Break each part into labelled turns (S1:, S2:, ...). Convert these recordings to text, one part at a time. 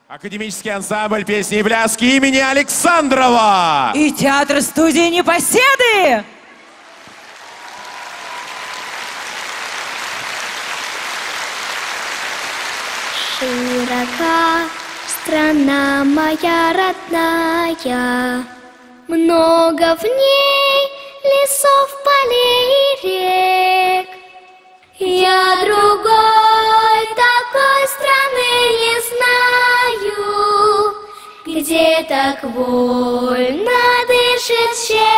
S1: Академический ансамбль песни и пляски имени Александрова.
S2: И театр-студии «Непоседы».
S3: Широка страна моя родная, много в ней лесов, полей и рек. Я другой такой страны не знаю, где так вольно дышит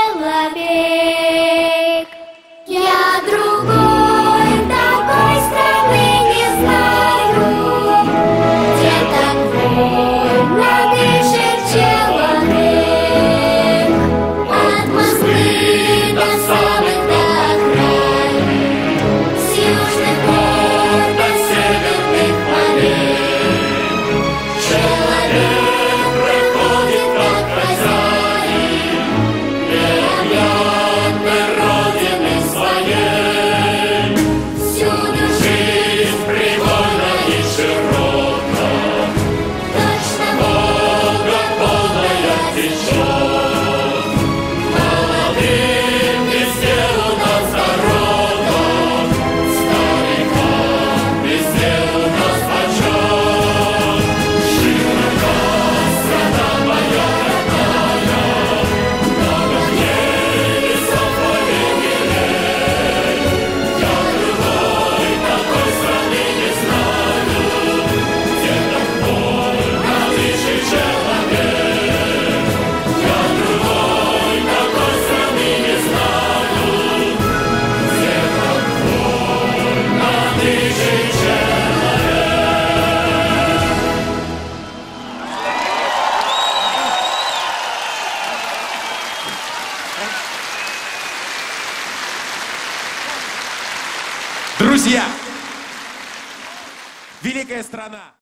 S3: человек. Я другой такой страны не знаю, где так вольно дышит человек. От Москвы до самых до окраин, с южных гор до северных полей. Человек проходит как хозяин необъятной родины своей. Всюду жизнь привольна и широка, точно Волга полная течет. Молодым везде у нас дорога, старикам везде у нас почет. Широка страна моя родная, много в ней лесов, полей и рек. Я другой такой страны не знаю, где так вольно дышит человек. Я другой такой страны не знаю, где так вольно дышит
S1: Друзья, великая страна.